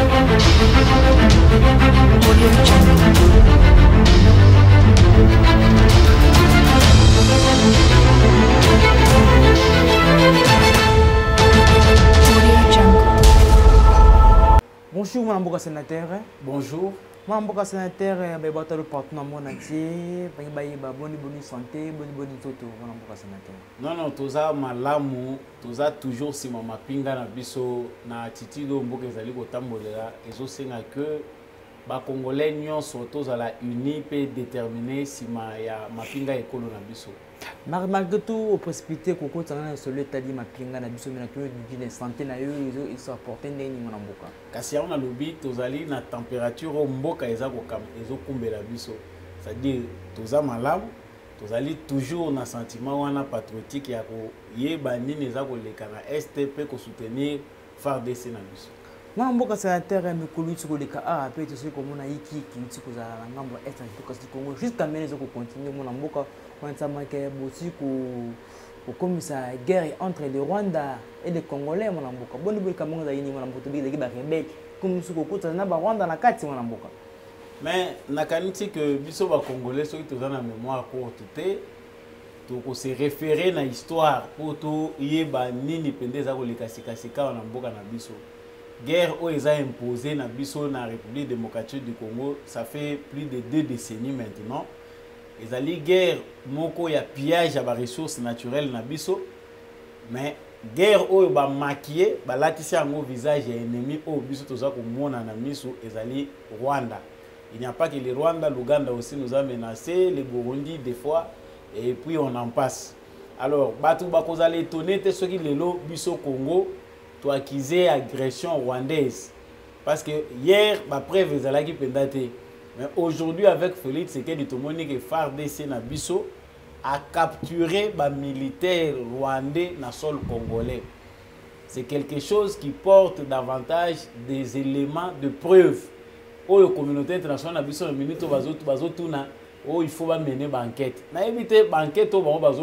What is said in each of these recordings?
Bonjour, mon sénateur. Bonjour. Mon sénateur, je suis le partenaire mon entier. Bonne santé, bonne toto, mon sénateur. Non, non, tout ça, malamu, tout ça toujours si ma pinga na biso na attitude mboka ezali kotambolela ezosenga que ba congolais nyonso tozala unis pe déterminés si ma ya mapinga ekolo na biso. Malgré tout, au précipité, Koko Tana sur le tadi ma pinga na biso na que de santé na yo ils sont apportés ndeni mon mboka. Kasi on a lobby tozali na température au mboka ezokumbela biso. C'est-à-dire toza malamu tozali toujours na sentiment wana patriotique ya ko yeba nini eza koleka na STP ko soutenir FARDC na biso. Moi mboka sénateur me koluti ko leka a pe to se ko mona iki ki ko za na ngambo est to kasi Congo jusqu'à mener ko continuer mon mboka on s'ama ke bosi ko komisa guerre entre le Rwanda et les Congolais mon mboka boni boni kamonga za yini mon mboka bi ba rebelle comme su ko kota na ba Rwanda na kati mon mboka. Mais nakaniti que biso ba congolais soki toza na mémoire courte te to se référer na histoire pour to yeba nini pendeza ko likasika na mboka na biso. Guerre où ils ont imposé na biso na République démocratique du Congo, ça fait plus de 2 décennies maintenant. Ils ont guerre moko ya pillage à ba ressources naturelles na biso. Mais guerre où ba maquiller, ba latisi yango visage ya ennemi au biso toza ko mona na miso ezali Rwanda. Il n'y a pas que le Rwanda, l'Ouganda aussi nous a menacé, le Burundi des fois, et puis on en passe. Alors, Batou Bakozale étonné, ce qui est là, Biso Congo, tu as accusé agression rwandaise. Parce que hier, ma preuve est là qui pendate. Mais aujourd'hui, avec Félix, c'est que du tout le monde que FARDC na Biso a capturé les militaires rwandais dans le sol congolais. C'est quelque chose qui porte davantage des éléments de preuve. La communauté internationale a besoin de minutes il faut mener une enquête. Na éviter enquête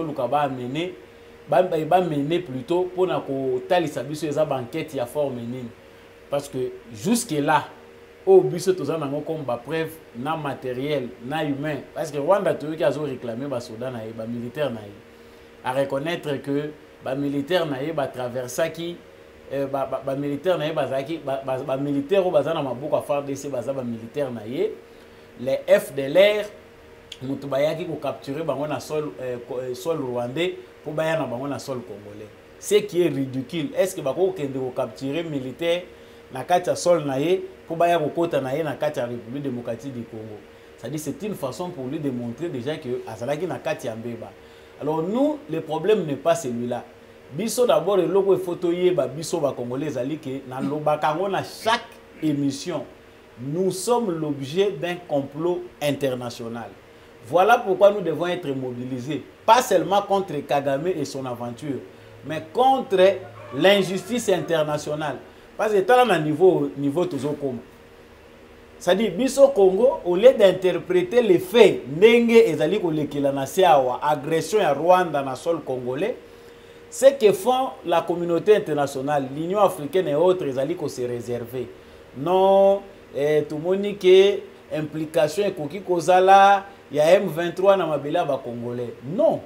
mener plutôt pour que talisa biso eza enquête ya forme nini parce que jusque là au biso tozana ngo comme ba preuve na matériel na humain parce que Rwanda to qui a réclamé ba soldats na ba militaire na à reconnaître que ba militaire na ba traversa qui ba militaire na bazaki ba militaire au bazana mabuko a FARDC baza ba militaire na les FDLR mutu bayaki ko capturer bango na sol rwandais pour baya na bango na sol congolais. Ce qui est ridicule. Est-ce que bako kende ko capturer militaire na kati ya sol na pour baya ko kota na na kati ya République démocratique du Congo. C'est-à-dire c'est une façon pour lui de montrer déjà que azalaki na kati ya mbeba. Alors nous le problème n'est pas celui-là. Biso d'abord le logo photo yeba biso ba congolais ali que na lobakango na chaque émission nous sommes l'objet d'un complot international. Voilà pourquoi nous devons être mobilisés, pas seulement contre Kagame et son aventure, mais contre l'injustice internationale. Parce que là, à niveau toujours comme. C'est-à-dire, Biso Congo, au lieu d'interpréter les faits, Nenge et Zali Kolekila Nasiawa, agression à Rwanda dans le sol congolais, ce que font la communauté internationale, l'Union africaine et autres, ils allaient se réserver. Non, tout le monde qui implication et Koki Kozala, il y a M23 dans Mabela Congolais. Non.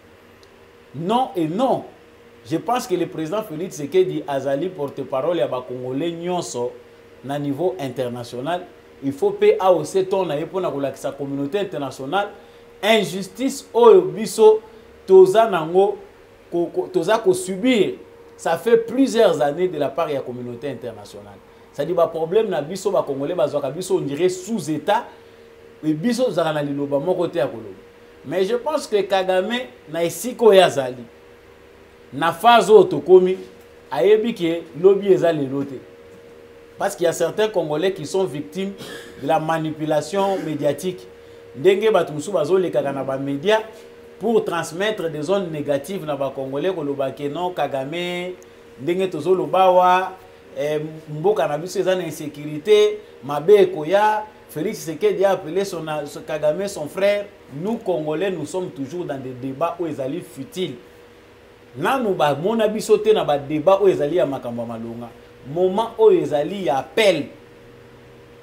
Non et non. Je pense que le président Félix Tshisekedi Azali porte-parole à Congolais nyonso na niveau international. Il faut payer à aussi ton pour la communauté internationale. Injustice au biso toza nango toza ko subir. Ça fait plusieurs années de la part de la communauté internationale. Ça dit ba problème na biso ba Congolais bazwaka biso on dirait sous état. Et biso zana liloba moko te ya koloba. Mais je pense que Kagame na isiko ya zali. Na phase otokomi ayebi ke lobby ezali loté. Parce qu'il y a certains Congolais qui sont victimes de la manipulation médiatique. Ndenge batumusu bazo le kaka na ba média pour transmettre des zones négatives na ba Congolais koloba ke non Kagame ndenge tozo lobawa mboka na biso ezana insécurité mabe koya. Félix Tshisekedi a appelé son Kagame son frère. Nous Congolais nous sommes toujours dans des débats où ils allaient futiles. Là nous mon abisoté na ba débat où ils allaient à makambo malonga. Moment où ils allaient appel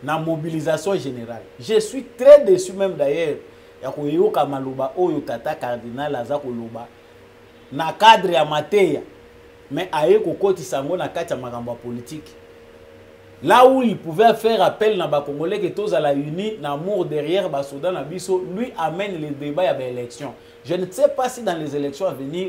na mobilisation générale. Je suis très déçu même d'ailleurs ya koyoka maloba oyo tata cardinal aza koloba na cadre ya mateya mais aye kokotisa ngo na kati ya makambo ya politique. Là où il pouvait faire appel na ba Congolais que tous à la uni na amour derrière ba soda na biso, lui amène les débats à l'élection. Je ne sais pas si dans les élections à venir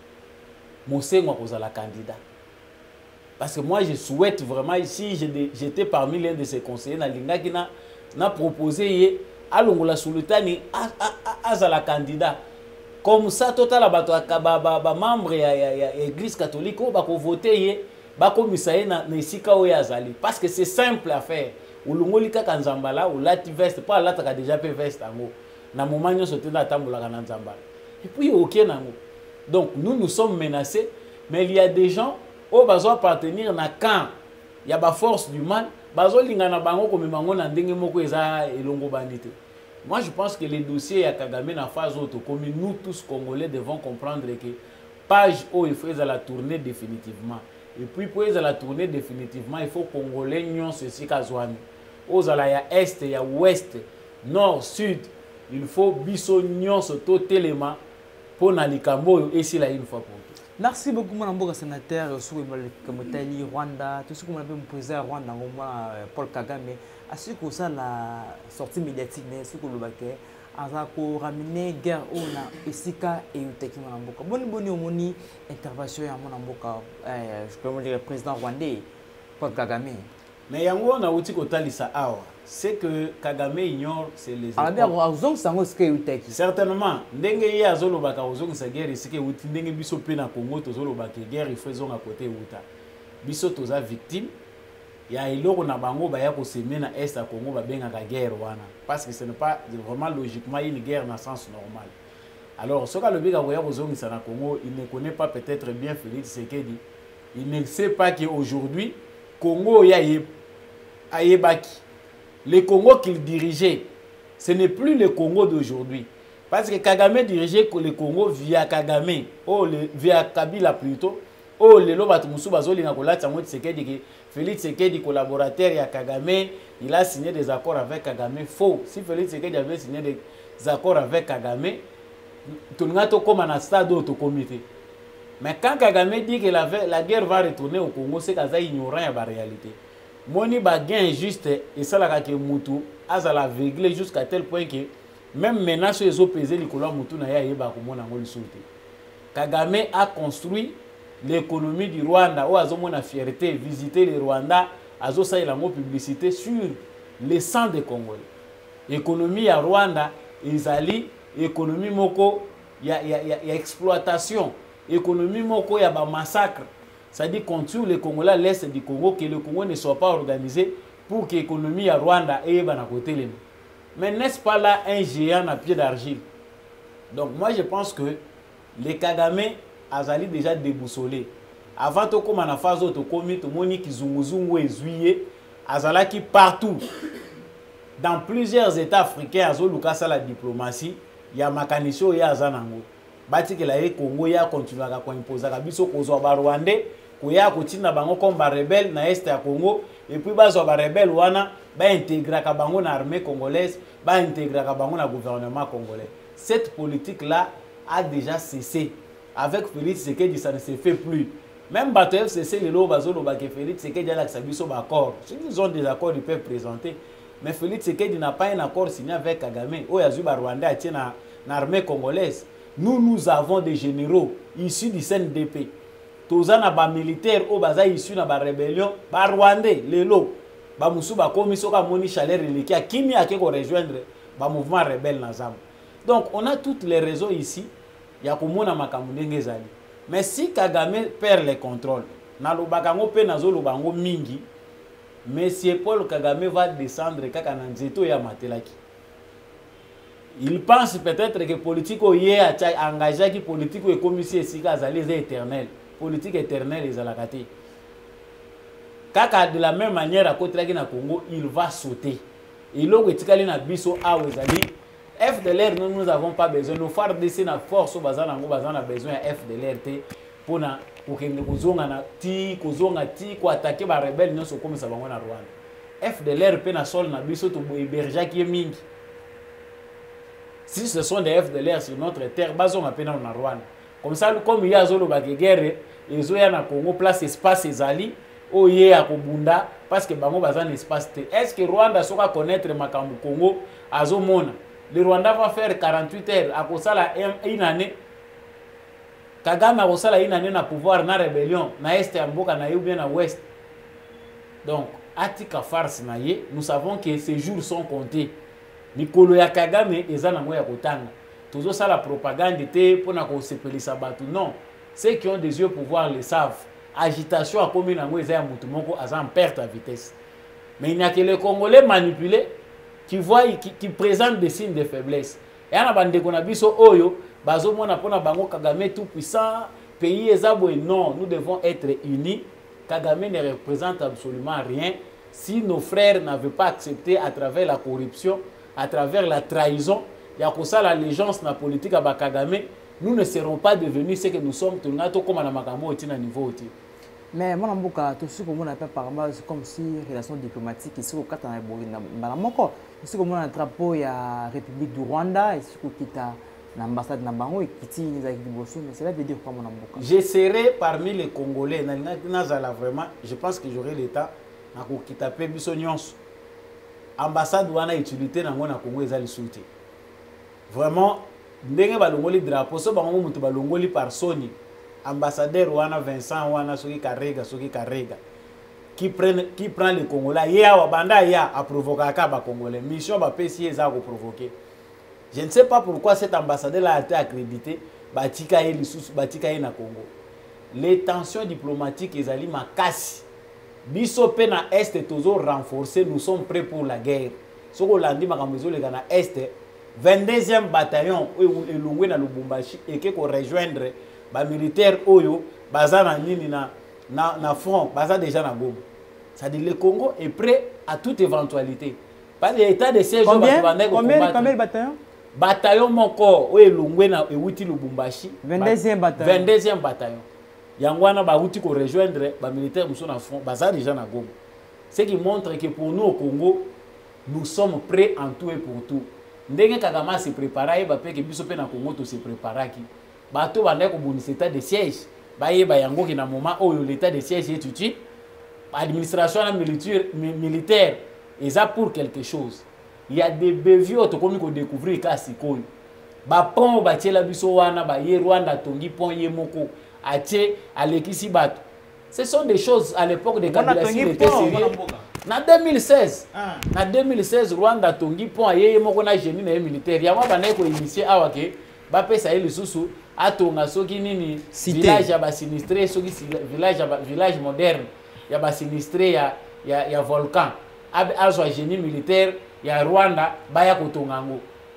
Mosengo kozala candidat. Parce que moi je souhaite vraiment ici j'étais parmi l'un de ses conseillers na linga qui na proposé alongola sultani azala candidat. Comme ça total bato ba membre ya église catholique ba ko voter bakomisa na esika oyo azali parce que c'est simple à faire ulungoli kaka nzambala ulati veste pas lataka déjà pe veste ango na moment nyonso te na tambolaka na nzambala et puis ok nango. Donc nous sommes menacés mais il y a des gens au bazo appartenir na camp ya ba force du mal bazo lingana bango komemango na ndenge moko eza elongo bandité. Moi je pense que les dossiers ya Kagame na phase auto comme nous tous Congolais devons comprendre que page où il faut la tourner définitivement. Et puis pour la tourner définitivement, il faut Congolais nyon ceci kazwani. Ozala ya est, ya ouest, nord, sud. Il faut biso nyon ce totalement pour na likambo et si la une fois pour tout. Merci beaucoup mon amboka sénateur sous Motali Rwanda, tout ce qu'on appelle président Rwanda Paul Kagame, ainsi que ça la sortie médiatique mais ce que le baquet azako ramener guerre ona esika et uteki mon amboka. Bonne omoni intervention ya mon amboka je peux dire président rwandais Paul Kagame. Mais yango na uti ko talisa awa, c'est que Kagame ignore c'est les ah bien ozong sango ce que uteki. Certainement ndenge ye azolobaka ozong sa guerre c'est que uti ndenge biso pe na Congo tozolobaka guerre il faut zonga côté uta. Biso toza victime ya iloko na bango baya ko semer na est à Congo ba bengaka guerre wana parce que ce n'est pas vraiment logiquement une guerre dans sens normal. Alors ce que le biga koya kozongisa na Congo, il ne connaît pas peut-être bien Félix Tshisekedi. Il ne sait pas que aujourd'hui Congo ya ayebaki. Le Congo qu'il dirigeait, ce n'est plus le Congo d'aujourd'hui. Parce que Kagame dirigeait le Congo via Kagame, via Kabila plutôt. Oh, le lobato musu bazolinga kolata ngo Tshisekedi que Félix Tshisekedi collaborateur ya Kagame, il a signé des accords avec Kagame. Faux. Si Félix Tshisekedi avait signé des accords avec Kagame, tout le monde comme un stade au comité. Mais quand Kagame dit que la guerre va retourner au Congo, c'est qu'il est ignorant de la réalité. Moni baguin juste et ça la que mutu azala aveuglé jusqu'à tel point que même menace les opposés likolo mutu na ya yeba komona ngoli soute. Kagame a construit l'économie du Rwanda où azomona fierté visiter le Rwanda azo ça la publicité sur le sang des Congolais. Économie ya Rwanda ezali économie moko ya exploitation, économie moko ya ba massacre. C'est-à-dire qu'on tue les Congolais à l'est du Congo, que le Congo ne soit pas organisé pour que l'économie à Rwanda ait à côté. Mais n'est-ce pas là un géant à pied d'argile? Donc moi je pense que les Kagame azali déjà déboussolé. Avant tout comme en phase auto commis tout moni ki zunguzungu ezuye azalaki partout. Dans plusieurs états africains azoluka sa la diplomatie, ya makanisho ya azanango. Bati que la Congo ya continuer à imposer biso kozwa ba Rwandais koya kotina bango comme ba rebelle na est ya Congo et puis bazwa ba rebelle wana ba intégrer ka bango na armée congolaise, ba intégrer ka bango na gouvernement congolais. Cette politique là a déjà cessé. Avec Félix Tshisekedi ça ne se fait plus. Même bato FCC les lo bazolo ba que Félix Tshisekedi a l'accepté biso ba accord. Ils ont des accords ils peuvent présenter. Mais Félix Tshisekedi n'a pas un accord signé avec Kagame. O yazu ba Rwanda a tient na armée congolaise. Nous avons des généraux issus du CNDP. Tous les militaires issus de la rébellion, les Rwandais, les lots, les Moussou, les commissions qui chaleur qui ont rejoindre le mouvement rebelle. Donc on a toutes les raisons ici. Il y a mais si Kagame perd le contrôle, M. Paul Kagame va descendre à Matelaki. Il pense peut-être que politique a engagé qui politique et commission est éternel. Politique éternelle est à la gâté. Kaka de la même manière à côté de Congo, il va sauter. Et là où il na biso a FDLR nous n'avons pas besoin. Nos phares de na force au bazar nango bazar na besoin FDLR pour na pour que nous kozonga na ti kozonga ti ko attaquer ba rebelle nyonso comme ça bango na Rwanda. FDLR pe na sol na biso to héberger qui mingi. Si ce sont des FDLR sur notre terre, bazon appena na Rwanda. Comme ça, comme il y a zolo ba guerre, ils ont na Congo place espace ezali, o ye a kobunda parce que bango bazan espace te. Est-ce que Rwanda soka connaître makambu Congo azomona? Le Rwanda va faire 48 heures à kosala une année. Kagame a kosala une année na pouvoir na rébellion na est ya mboka na bien na ouest. Donc, atika farce na ye, nous savons que ces jours sont comptés. Mikolo ya Kagame eza na ngo ya kotanga. Toujours ça la propagande était pour na ko sepelisa batu. Non, ceux qui ont des yeux pour voir le savent. Agitation a commis na ngo eza ya mutu moko aza en perte à vitesse. Mais il n'y a que les Congolais manipulés qui voient qui présentent des signes de faiblesse. Et ana bande ko na biso oyo bazo mona pona bango Kagame tout puissant, pays ezabo non, nous devons être unis. Kagame ne représente absolument rien si nos frères n'avaient pas accepté à travers la corruption, à travers la trahison, il y a que ça l'allégeance na politique à Kagame, nous ne serons pas devenus ce que nous sommes tout comme à Makambo au niveau. Mais mon amboka tout ce que mon appelle par mal comme si relations diplomatiques ici au Katana Balamoko, ici comme un drapeau il y a République du Rwanda ici au Kita l'ambassade Nabango et Kiti les Bosso, mais cela veut dire quoi mon amboka? Je serai parmi les Congolais vraiment, je pense que j'aurai le temps à Kita pe biso nyonso. Ambassade wana utilité na ngona Congo ezali souti. Vraiment ndenge balongoli drapeau so bango mutu balongoli par Sony. Ambassadeur wana Vincent wana soki karega qui prend les Congolais ya wa banda ya a provoquer ka ba Congolais mission ba pesi eza ko provoquer. Je ne sais pas pourquoi cet ambassadeur a été accrédité batika ye lisusu batika ye na Congo. Les tensions diplomatiques ezali makasi. Biso pe na est toujours renforcé, nous sommes prêts pour la guerre. Soko landi makambezo le na est 22e bataillon elongwe na Lubumbashi et que ko rejoindre ba militaire oyo baza na nini na front baza déjà na Goma. Ça dit le Congo est prêt à toute éventualité. Pas l'état de siège combien de bataillons? Bataillon moko oyo elongwe na ewuti Lubumbashi 22e bataillon. 22e bataillon. Yangwana ba outi ko rejoindre ba militaire muso na front baza déjà na Goma. Ce qui montre que pour nous au Congo nous sommes prêts en tout et pour tout. Ndenge Kagame se préparer ba pe ke biso pe na Congo to se préparer ki. Bato bande ko bonisa état de siège. Ba yeba yango ki na moment oyo l'état de siège est utile. Administration militaire eza pour quelque chose. Il y a des béviers to komi ko découvrir ka sikoyo. Ba pont ba tiela biso wana ba ye Rwanda tongi pont ye moko. Atie alekisi bato. Ce sont des choses à l'époque de Kabila s'il était sérieux. En 2016, en 2016 Rwanda tongi pont yeye moko na génie na militaire. Ya mwa ko initier awake ba pesa ile susu atonga soki nini village ya ba sinistré soki village moderne ya ba sinistré ya volcan. Azwa génie militaire ya Rwanda baya kotonga ngo.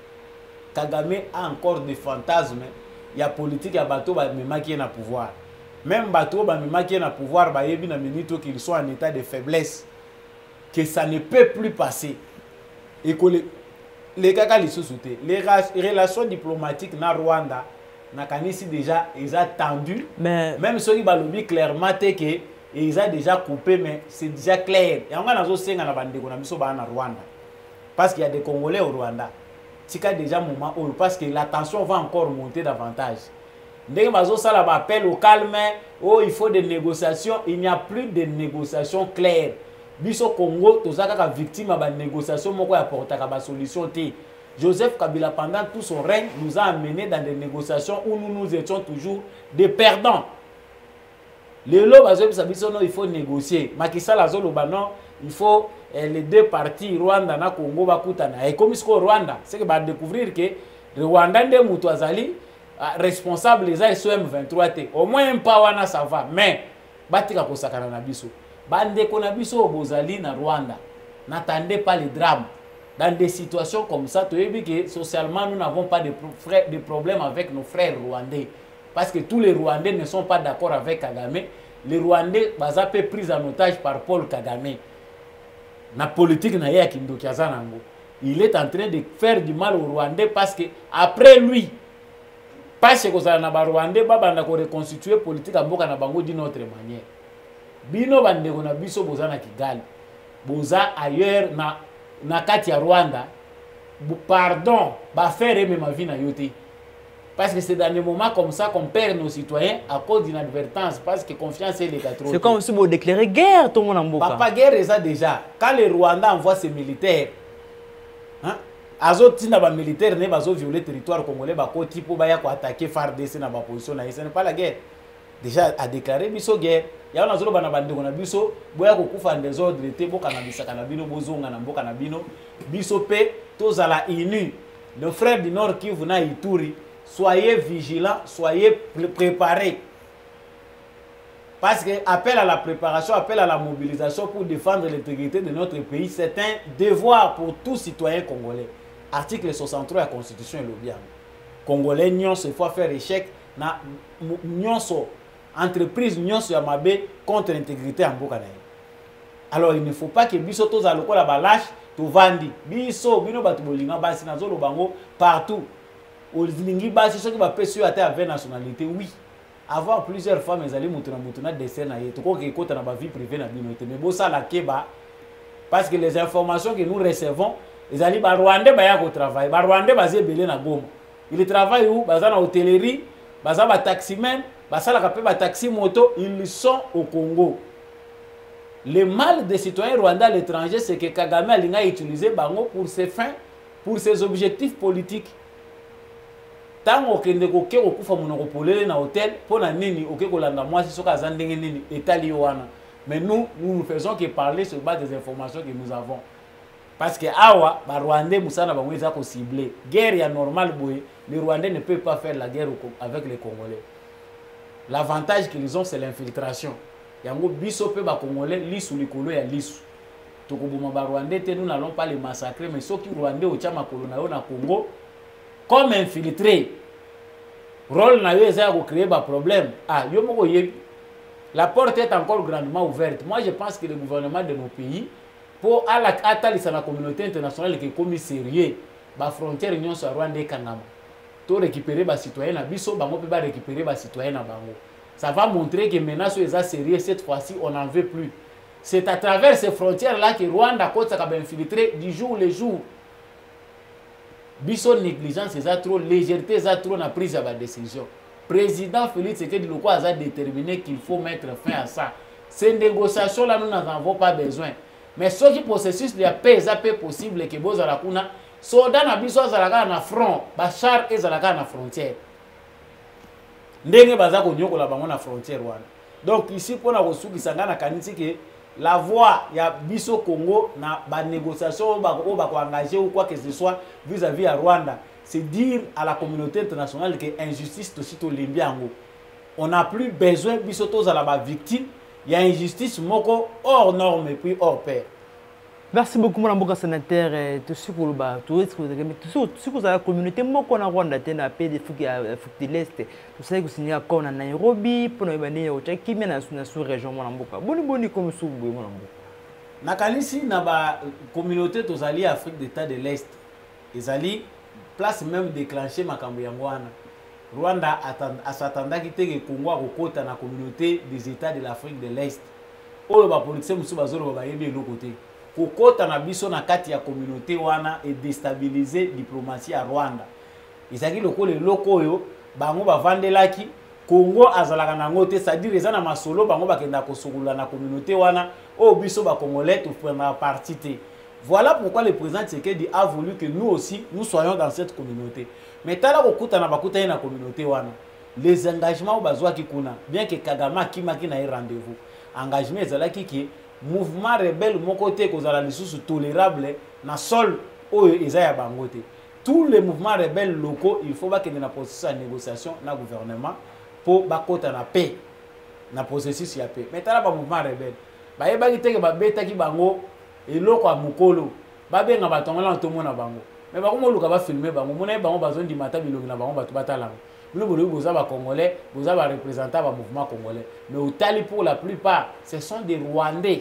Kagame a encore des fantasmes. Il y a politique ya bateau ba memaki na pouvoir. Même bateau ba memaki na pouvoir ba yebi na minute qu'ils sont en état de faiblesse que ça ne peut plus passer. Et que les kaka li sous-souté les relations diplomatiques na Rwanda na kanisi déjà ils ont tendu mais même ceux qui balobi clairement que ils ont déjà coupé mais c'est déjà clair. Et on a nazo senga na bandeko na biso ba na Rwanda parce qu'il y a des Congolais au Rwanda. C'est déjà moment où parce que la tension va encore monter davantage. Dès que ça la appel au calme, oh il faut des négociations, il n'y a plus de négociations claires. Biso Congo, tous les victimes de négociations, moko apporter la solution. Joseph Kabila pendant tout son règne nous a amenés dans des négociations où nous étions toujours des perdants. Le lot il faut négocier. Macky Sall a non, il faut les deux parties Rwanda na Congo bakutana. Et comme ce Rwanda, c'est que va découvrir que le Rwanda de Mutuazali responsable les M23 au moins un pas wana ça va mais batika kosakana na biso. Bande ko na biso bozali na Rwanda. N'attendez pas les drames. Dans des situations comme ça, tu sais que socialement nous n'avons pas de problèmes avec nos frères rwandais. Parce que tous les Rwandais ne sont pas d'accord avec Kagame. Les Rwandais sont pris en otage par Paul Kagame. La politique na ya Kindokiazanango. Il est en train de faire du mal aux Rwandais parce que après lui, parce que les Rwandais vont reconstituer la politique à Mboka na bango d'une autre manière. Bino bande ko na biso bozana Kigali. boza ailleurs na kati ya Rwanda, pardon, ba faire même ma vie na yote. Parce que c'est dans des moments comme ça qu'on perd nos citoyens à cause d'une advertence, parce que confiance est les quatre. C'est comme si vous déclarez guerre, tout le monde en Mboka. Papa, guerre est ça déjà. Quand les Rwandais envoient ses militaires, hein, azo tina ba militaire ne bazo violer territoire congolais ba koti po ba ya ko attaquer FARDC na ba position na ce n'est pas la guerre. Déjà a déclaré biso guerre. Ya na zolo bana bandeko na biso boya ko kufa désordre te boka na bisaka na bino bozonga na mboka na bino biso pe tozala inu. Nos frères du Nord Kivu na Ituri, soyez vigilants, soyez préparés. Parce que appel à la préparation, appel à la mobilisation pour défendre l'intégrité de notre pays, c'est un devoir pour tout citoyen congolais. Article 63 de la Constitution est le bien. Congolais n'y se faut faire échec na nyonso entreprise nyonso ya mabe contre l'intégrité en Mboka. Alors il ne faut pas que biso toza lokola balache to vandi biso bino batu bolinga basi na zolo bango partout. Olingi basi soki ba peso ate avec nationalité oui. Avoir plusieurs femmes ils allaient mutuna dessin na yeto ko ke kota na ba vie privée na bino mais bosa la keba parce que les informations que nous recevons ils allaient ba Rwandais ba ya ko travail ba Rwandais bazé belé na Goma. Ils travaillent où baza na hôtellerie baza ba taximen baza la kapé ba taxi moto ils sont au Congo. Le mal des citoyens rwandais à l'étranger c'est que Kagame a utilisé bango pour ses fins pour ses objectifs politiques. Tant okende ko ke okufa monoko polele na hôtel pona nini oke kolanda mwasi soka azandenge nini etali wana. Mais nous ne faisons que parler sur base des informations que nous avons. Parce que awa ba Rwandais musana bango eza ko cibler. Guerre ya normal boy, les Rwandais ne peuvent pas faire la guerre avec les Congolais. L'avantage qu'ils ont c'est l'infiltration. Yango biso pe ba Congolais lisu likolo ya lisu. Tokoboma ba Rwandais te nous n'allons pas les massacrer mais ceux qui Rwandais au tcha makolo na yo na Congo comme infiltré. Rôle na yo eza ko créer ba problème. Ah yo moko yebi. La porte est encore grandement ouverte. Moi je pense que le gouvernement de nos pays pour atalisa la communauté internationale qui est comme sérieux ba frontière union sur Rwanda et Kanama. To récupérer ba citoyen na biso bango pe ba récupérer ba citoyen na bango. Ça va montrer que maintenant sur les sérieux cette fois-ci on n'en veut plus. C'est à travers ces frontières là que Rwanda côte ça va infiltrer du jour le jour. Biso négligence c'est trop légèreté c'est trop na prise de décision. Président Félix Tshisekedi Tshilombo a déterminé qu'il faut mettre fin à ça. Ces négociations là nous n'en avons pas besoin. Mais ce qui processus de la paix est possible que boza la kuna soda na biso azalaka na front bachar ezalaka na frontière. Ndenge baza ko nyokola bango na frontière wana. Donc ici pour na kosukisa ngana kanisi que la voix ya biso Congo na ba négociation ba ko engager ou quoi que ce soit vis-à-vis à Rwanda, c'est dire à la communauté internationale que injustice aussi to limbiango. On n'a plus besoin biso toza la ba victime, il y a injustice moko hors norme et puis hors pair. Merci beaucoup mon amboka sénateur tout ce que ba tout ce que la communauté moko na Rwanda tena pe de fuki de l'est tout ça que signer accord na Nairobi pour na bani au tchaki mais na sous région mon amboka boni comme sous mon amboka na kanisi na ba communauté tozali Afrique d'État de l'Est ezali place même déclencher makambo yango wana Rwanda s'attendaki te que Congo akokota na communauté des États de l'Afrique de l'Est oyo ba politicien musu bazolo ba yebi lo côté kokota na biso na kati ya communauté wana et déstabiliser diplomatie à Rwanda. Ezaki lokole loko oyo bango bavandelaki Congo azalaka nango te c'est-à-dire eza na masolo bango bakenda kosukula na communauté wana o biso ba congolais to prendre partie te. Voilà pourquoi le président Tshisekedi a voulu que nous aussi nous soyons dans cette communauté. Mais tala kokuta na bakuta na communauté wana. Les engagements bazwaki kuna bien que Kagame kimaki na rendez-vous. Engagement ezalaki ki mouvement rebelle mon côté kozala lisusu tolérable na sol oyo eza ya bangote. Tous les mouvements rebelles locaux il faut ba que na processus de négociation na gouvernement pour ba kota na paix na processus ya paix. Mais tala ba mouvement rebelle ba yebaki te ke ba betaki bango eloko ya mukolo ba benga batongola to mona bango. Mais ba komo luka ba filmer bango mona bango bazondi mata bilongi na bango batu batala. Nous avons Congolais, vous avez représenté le mouvement congolais. Mais au Tali, pour la plupart, ce sont des Rwandais.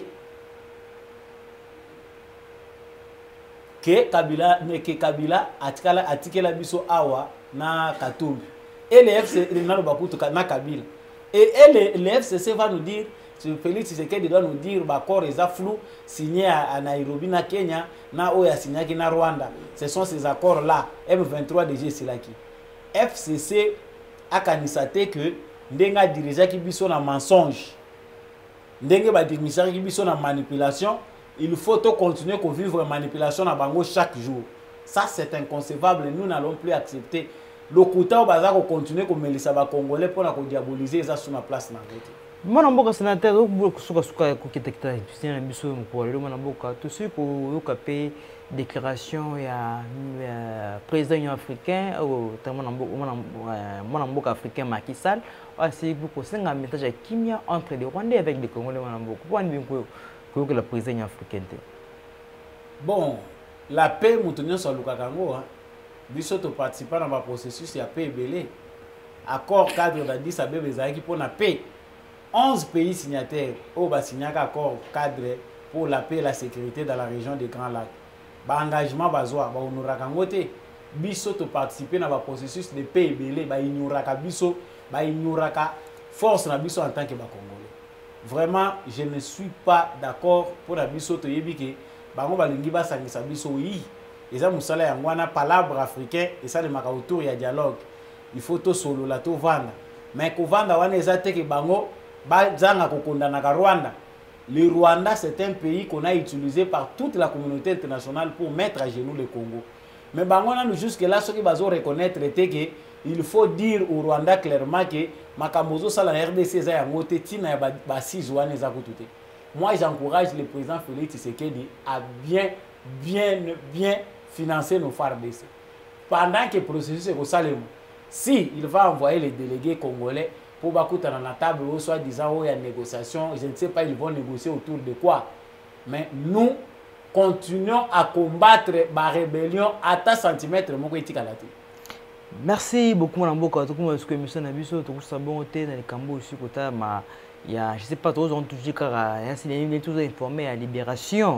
Que Kabila a tiqué la biso awa na Katumbi. Et les FCC na Kabila. Et le FCC va nous dire Félix Tshisekedi doit nous dire l'accord est flou signé à Nairobi na Kenya na oya signé na Rwanda. Ce sont ces accords là. M23 DG Silaki. FCC a kanisate que ndenga dirigeant qui biso na mensonge. Ndenge ba dirigeant qui biso na manipulation, il faut continuer à vivre manipulation na bango chaque jour. Ça c'est inconcevable, nous n'allons plus accepter. Le kouta au bazar continuer à melisa ba congolais pour na diaboliser ça sur ma place na côté. Mwana mboka sénateur okubuka suka ko kitakita tusina biso mukolo le mwana mboka tusi ko yokape déclaration ya président africain au mwana mboka africain Macky Sall asi ko senga message ya kimia entre les Rwandais avec les Congolais mwana mboka pour andi ko la président africain. Bon, la paix moutonyo sur lukakango hein. Biso to participer dans le processus ya paix belé. Accord cadre d'Addis Abeba ezaki pour la paix. 11 pays signataires au signé un accord cadre pour la paix et la sécurité dans la région des Grands Lacs. Ba engagement bazoa ba honoraka ngote biso to participer dans le processus de paix belé ba ignoraka biso ba ignoraka force na biso en tant que ba Congolais. Vraiment, je ne suis pas d'accord pour la biso to yebike bango balingi ba sangisa biso yi. Eza musala ya ngwana palabre africain et ça le maka autour ya dialogue. Il faut to solo la to vanda. Mais ko vanda wana eza te ke bango bazanga kokondana ka Rwanda. Le Rwanda c'est un pays qu'on a utilisé par toute la communauté internationale pour mettre à genoux le Congo. Mais bango na jusque là ce qui bazo reconnaître était que il faut dire au Rwanda clairement que makambozo sala na RDC za yango te tina ya ba 6 wana eza kutute. Moi j'encourage le président Félix Tshisekedi à bien financer nos FARDC. Pendant que le processus est au Salem, si il va envoyer les délégués congolais pour bakouta dans la table ou soit disant il y a négociation, je ne sais pas ils vont négocier autour de quoi. Mais nous continuons à combattre la rébellion à ta centimètre moko etika la te. Merci beaucoup mon amboka to kuma ce que mission na biso to kusabon te na likambo aussi kota ma ya je sais pas trop on touche kara ya c'est tous informés à libération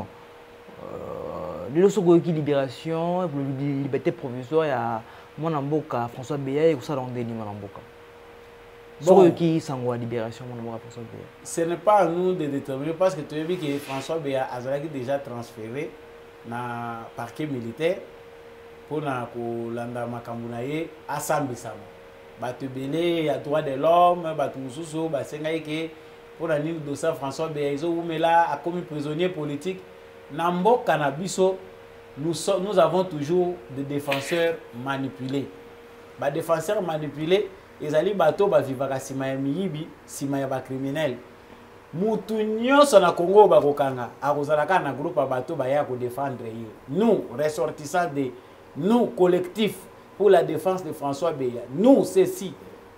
le sogo qui libération pour liberté provisoire ya mon amboka François Beya et ça dans Denis mon amboka. Sogo qui sangwa libération mon amboka François Beya. Ce n'est pas à nous de déterminer parce que tu as vu que François Beya a déjà transféré na parquet militaire pour na ko landa makambo na ye asambisama. Bato belé ya droit de l'homme, bato mususu ba senga ke pour la ligne de ça François Beya izo umela a commis prisonnier politique. Nambo Canabiso, nous avons toujours des défenseurs manipulés. Les défenseurs manipulés, ils allaient bateau ba vivaka sima ya miyibi, sima ya ba criminel. Mutu nyonso na Congo ba kokanga, akozalaka na groupe bateau ba ya ko défendre yo. Nous, ressortissants de nous collectif pour la défense de François Beya. Nous ceci.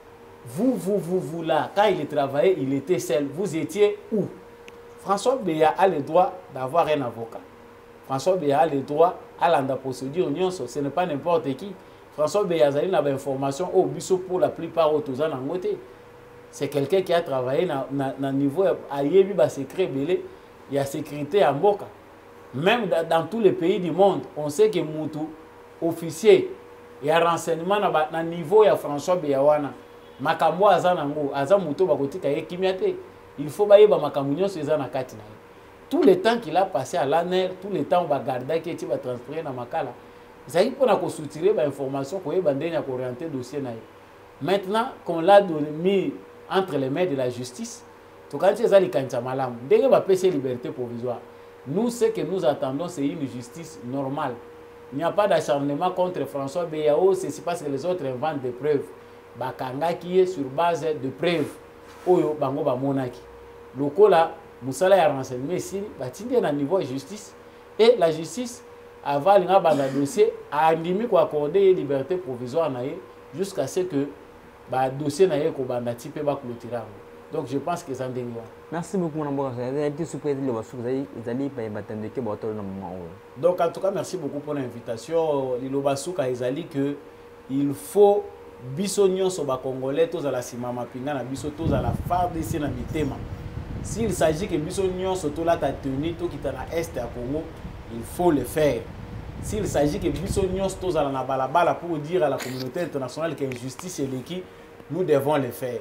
Vous là, quand il travaillait, il était seul. Vous étiez où? François Beya a le droit d'avoir un avocat. François Beya a le droit à la procédure. Ce n'est pas n'importe qui. François Beya a une information au biso pour la plupart autour en côté. C'est quelqu'un qui a travaillé dans niveau à Yebi ba secret belé, il y a sécurité en Boka. Même dans tous les pays du monde, on sait que Moutou officier il y a renseignement na niveau ya François Beya wana. Makambo azanango, azamuto bakotika ye kimiate. Il faut bailler makambo ces na kati na. Tout le temps qu'il a passé à l'ANER, tout le temps on va garder que tu vas transférer dans makala. Ça y pour na ko soutirer ba information ko yeba ndenya ko orienter dossier na. Maintenant qu'on l'a mis entre les mains de la justice, to quand tu ezali kancha malamu, ndenge ba pêcher liberté provisoire. Nous ce que nous attendons c'est une justice normale. Il n'y a pas d'acharnement contre François Beya, c'est parce que les autres inventent des preuves. Bakanga qui est sur base de preuves. Oyo bango ba monaki. Lokola musala ya renseignement ici batindi na niveau de justice et la justice avant linga banda dossier a andimi ko accorder liberté provisoire na jusqu'à ce que ba dossier na ye ko banda type ba clôturer. Donc je pense que ça ndengwa. Merci beaucoup mon amboka. Été surpris le basu ezali pa batande ke bato na moment. Donc en tout cas merci beaucoup pour l'invitation. Lilo basuka ezali que il faut biso nyonso ba congolais tous à la simama pinga na biso tous à la FARDC na mitema. S'il s'agit que biso nyonso to la ta tenue to kita na est à Congo, il faut le faire. S'il s'agit que biso nyonso tous à la balabala pour dire à la communauté internationale que justice est l'équipe, nous devons le faire.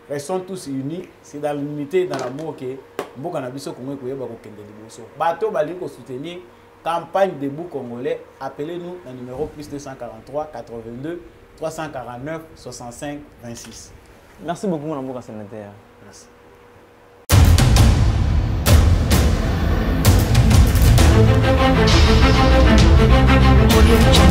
restons tous unis. C'est dans l'unité, dans l'amour que Mboka na biso Congo koyeba ko kende liboso. Bato bali ko soutenir campagne debout congolais. Appelez-nous au numéro plus 243 82 349 65 26. Merci beaucoup mon Mboka sénateur. Merci. Audio